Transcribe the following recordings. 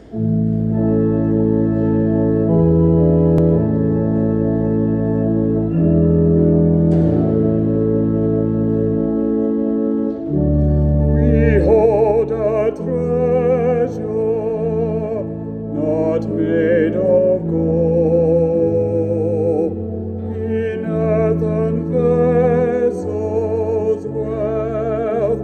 We hold a treasure not made of gold, in earthen vessels, wealth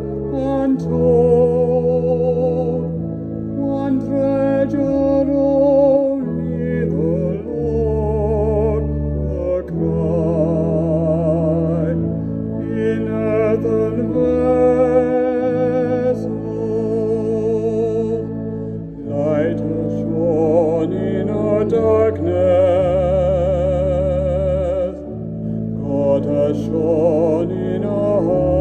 untold. One treasure only, the Lord, the cry. In earthen vessels, light has shone in our darkness. God has shone in our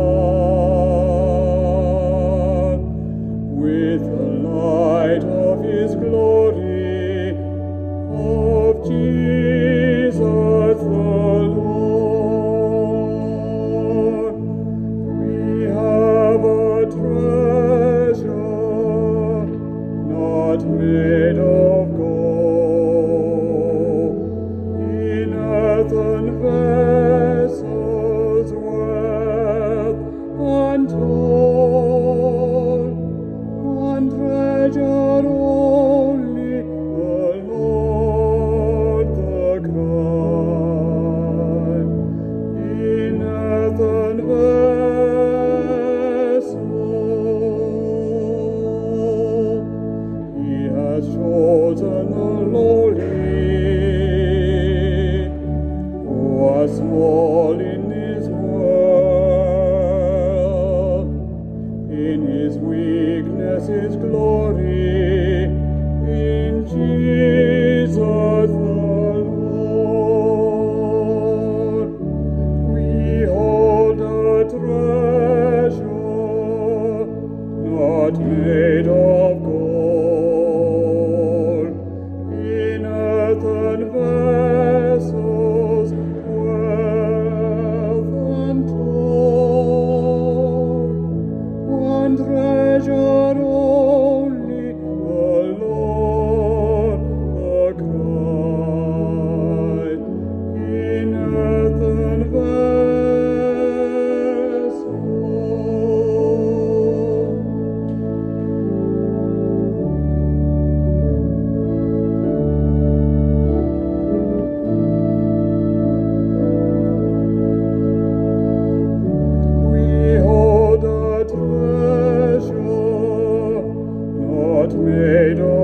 heart with the light of His glory, of Jesus the Lord. We have a treasure not made of gold, in earthen vessels, wealth untold. One treasure only, the Lord, the cry. In earthen vessels, He has chosen the lowly, who are small in this world. In His weakness is glory, in Jesus the Lord. We hold a treasure not made of gold, in earthen vessels, wealth untold. One treasure only, the Lord, the Christ, in earthen vessels. We hold a treasure not made of